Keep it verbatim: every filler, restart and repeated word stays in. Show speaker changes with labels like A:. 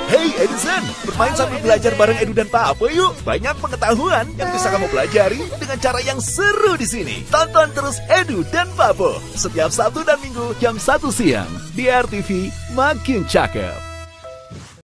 A: Hey Edison, bermain sambil belajar bareng Edu dan Pak Apo yuk. Banyak pengetahuan yang bisa kamu pelajari dengan cara yang seru di sini. Tonton terus Edu dan Pak Apo setiap Sabtu dan Minggu jam satu siang di R T V Makin Cakep.